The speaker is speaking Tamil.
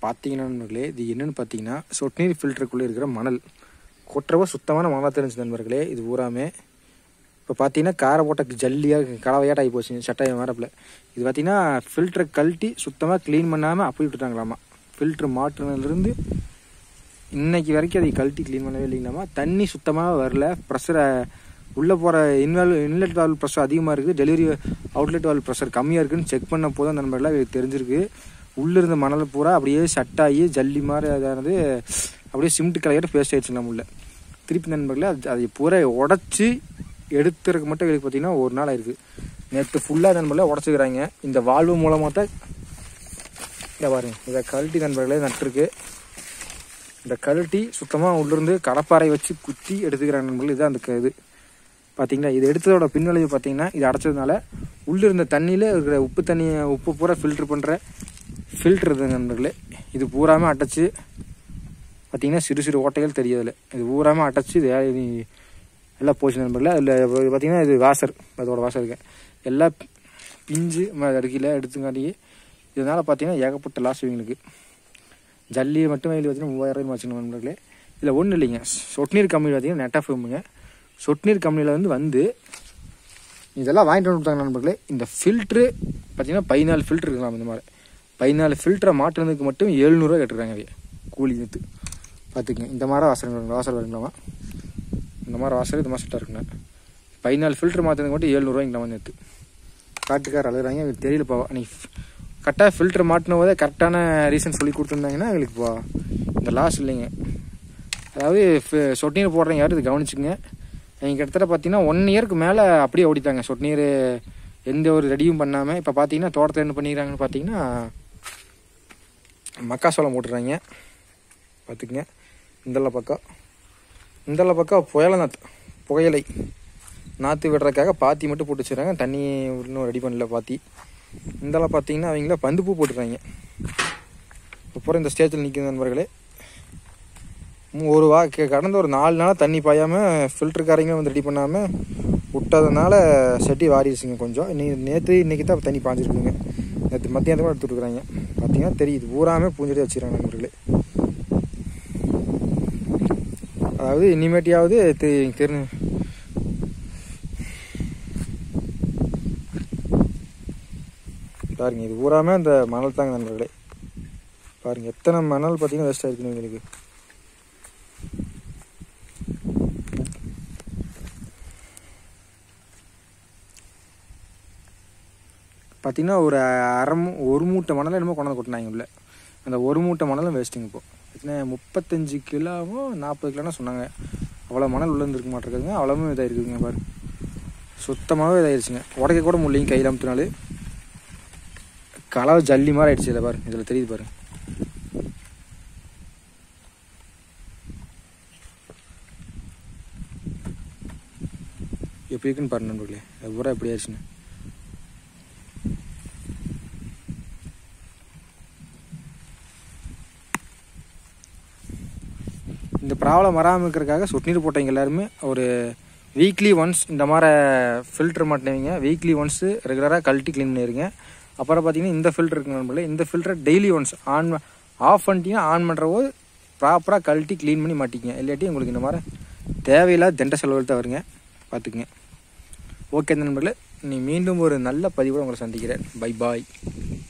பார்த்தீங்கன்னா நண்பர்களே, இது என்னென்னு பார்த்தீங்கன்னா சொட்டு நீர் ஃபில்டருக்குள்ளே இருக்கிற மணல் கொட்டுறவோ சுத்தமான மணலாக தெரிஞ்சு நண்பர்களே. இது பூராமே இப்போ பார்த்தீங்கன்னா காரை போட்ட ஜல்லியாக கலவையாட்ட ஆகி போச்சு சட்டாயம் வரப்பில். இது பார்த்தீங்கன்னா ஃபில்டரை கழட்டி சுத்தமாக க்ளீன் பண்ணாமல் அப்படி விட்டுட்டாங்களாமா. ஃபில்ட்ரு மாற்றுனதுலேருந்து இன்னைக்கு வரைக்கும் அதை கழட்டி க்ளீன் பண்ணவே இல்லைங்களாமா. தண்ணி சுத்தமாக வரல, ப்ரெஷரை உள்ளே போகிற இன்லெட் வால்வ் ப்ரெஷர் அதிகமாக இருக்குது, டெலிவரி அவுட்லெட் வால்வ் ப்ரெஷர் கம்மியாக இருக்குதுன்னு செக் பண்ண போதும் நண்பர்களாக எனக்கு தெரிஞ்சிருக்கு. உள்ளே இருந்த மணல் பூரா அப்படியே சட்டாகி ஜல்லி மாதிரி அதானது அப்படியே சிமெண்ட் கலையாட்ட பேஸ்ட் ஆகிடுச்சு நம்ம உள்ள. திருப்பி நண்பர்களே அதை பூரா உடச்சி எடுத்துறதுக்கு மட்டும் எங்களுக்கு பார்த்தீங்கன்னா ஒரு நாள் ஆயிருக்கு. நேற்று ஃபுல்லாக நண்பர்களே உடச்சிக்கிறாங்க. இந்த வால்வு மூலமாக தான் இதை பாருங்க, இதை கழட்டி நண்பர்களே நட்டுருக்கு. இந்த கழட்டி சுத்தமாக உள்ளிருந்து கடப்பாறை வச்சு குத்தி எடுத்துக்கிறாங்க நண்பர்கள். இதுதான் அந்த இது பார்த்தீங்களா. இது எடுத்ததோட பின்விளைவு பார்த்தீங்கன்னா இது அடைச்சதுனால உள்ளே இருந்த தண்ணியில் இருக்கிற உப்பு பூரா ஃபில்ட்ரு பண்ணுற ஃபில்ட்ரு இது நண்பர்களே. இது பூராமல் அடைச்சி பார்த்தீங்கன்னா சிறு சிறு ஓட்டைகள் தெரியாதில்ல. இது பூராமல் அடைச்சி இது எல்லாம் போச்சு நண்பர்களே. அதில் பார்த்தீங்கன்னா இது வாசர், அதோட வாசர் இருக்கு எல்லாம் பிஞ்சு அடுக்கில் எடுத்துக்காட்டி இதனால் பார்த்தீங்கன்னா ஏகப்பட்ட லாஸ் இவங்களுக்கு. ஜல்லி மட்டும் வயலில் பார்த்தீங்கன்னா 3000 வச்சுக்கணும் நண்பர்களே. இதில் ஒன்றும் இல்லைங்க, சொட்டு நீர் கம்பெனி பார்த்தீங்கன்னா நெட் ஆஃப் ஃபேமுங்க. சொட்டு நீர் கம்பெனியில் வந்து இதெல்லாம் வாங்கிட்டு வந்து கொடுத்தாங்க நண்பர்களே. இந்த ஃபில்ட்ரு பார்த்தீங்கன்னா 14 ஃபில்ட்ரு இருக்கலாம். இந்த மாதிரி 14 ஃபில்டரை மாட்டுறதுக்கு மட்டும் 700 கேட்டுருக்காங்க அவைய கூலி நேற்று பார்த்துக்குங்க. இந்த மாதிரி வாசல் வருங்களாமா. இந்த மாதிரி வாசல் இது மாதிரி செட்டாக இருக்குங்க. 14 ஃபில்ட்ரு மாற்றுறதுக்கு மட்டும் 700 வாங்கிக்கலாமா நேற்று. காட்டுக்கார அழுகிறாங்க, எனக்கு தெரியல போவா. நீ கரெக்டாக ஃபில்ட்ரு மாட்டின போதே கரெக்டான ரீசன் சொல்லி கொடுத்துருந்தாங்கன்னா எங்களுக்கு இந்த லாஸ் இல்லைங்க. அதாவது சொட்டு நீர் போடுறீங்க யாரும் இது கவனிச்சுங்க. நீங்கள் கிட்டத்தட்ட பார்த்தீங்கன்னா 1 இயருக்கு மேலே அப்படியே ஓடிட்டாங்க சொட்டு நீர் எந்த ஒரு ரெடியும் பண்ணாமல். இப்போ பார்த்தீங்கன்னா தோட்டத்தில் என்ன பண்ணிக்கிறாங்கன்னு பார்த்தீங்கன்னா மக்காசோளம் போட்டுறாங்க பார்த்துக்குங்க. இந்தெல்லாம் பக்கம் புகையிலை நாற்று விடுறதுக்காக பாத்தி மட்டும் போட்டு வச்சுறாங்க. தண்ணி இன்னும் ரெடி பண்ணல பாத்தி. இந்தெல்லாம் பார்த்தீங்கன்னா அவங்கள பந்துப்பூ போட்டுறாங்க. அப்புறம் இந்த ஸ்டேஜில் நிற்கிற நண்பர்களே கடந்த ஒரு 4 நாளாக தண்ணி பாயாமல் ஃபில்டருக்காரங்க வந்து ரெடி பண்ணாமல் விட்டதுனால செட்டி வாரிடுச்சுங்க கொஞ்சம். இன்றைக்கி தான் தண்ணி பாஞ்சிருக்குங்க. நேற்று மத்தியானமாக எடுத்துட்டுருக்குறாங்க பார்த்தீங்கன்னா தெரியுது. பூராமே பூஞ்செடி வச்சுக்கிறாங்க நண்பர்களே. அதாவது இனிமேட்டியாவது பாருங்க, இது பூராமே அந்த மணல் தாங்க நண்பர்களே. பாருங்க எத்தனை மணல் பார்த்தீங்கன்னா வேஸ்ட் ஆகிருக்குன்னு எங்களுக்கு. பார்த்தீங்கன்னா ஒரு மூட்டை மணலை என்னமோ கொண்டாந்து கொட்டினாங்க உள்ள. அந்த ஒரு மூட்டை மணலும் வேஸ்ட்டுங்க. இப்போ பார்த்தீங்கன்னா 35 கிலோவோ 40 கிலோனா சொன்னாங்க. அவ்வளோ மணல் உள்ளே இருந்துருக்க மாட்டேங்குதுங்க. அவ்வளோவும் இதாக இருக்குதுங்க. பாரு சுத்தமாகவே இதாகிடுச்சுங்க. உடைக்க கூட முடியலைங்க கையில் அமுத்தினாலே. கலவை ஜல்லி மாதிரி ஆயிடுச்சு. இதில் பாரு, இதில் தெரியுது பாரு. எப்படி இருக்குன்னு பாரு நண்பர்களே. அது பூரா எப்படி ஆயிடுச்சுன்னு. இந்த ப்ராப்ளம் வராமல் இருக்கிறதுக்காக சொட்டு நீர் போட்டவங்க எல்லாருமே ஒரு வீக்லி ஒன்ஸ் இந்த மாதிரி ஃபில்டர் மாட்டினவங்க வீக்லி ஒன்ஸு ரெகுலராக கழட்டி க்ளீன் பண்ணிடுங்க. அப்புறம் பார்த்தீங்கன்னா இந்த ஃபில்டர் இருக்குங்க நண்பர்களே. இந்த ஃபில்டரை டெய்லி ஒன்ஸ் ஆஃப் பண்ணிட்டீங்கன்னா ஆன் பண்ணுற போது ப்ராப்பராக கழட்டி க்ளீன் பண்ணி மாட்டிக்கிங்க. இல்லாட்டி உங்களுக்கு இந்த மாதிரி தேவையில்லாத தண்ட செலவுகள் தான் வருங்க. பார்த்துக்குங்க. ஓகே நண்பர்களே, நீ மீண்டும் ஒரு நல்ல பதிவோடு உங்களை சந்திக்கிறேன். பை பாய்.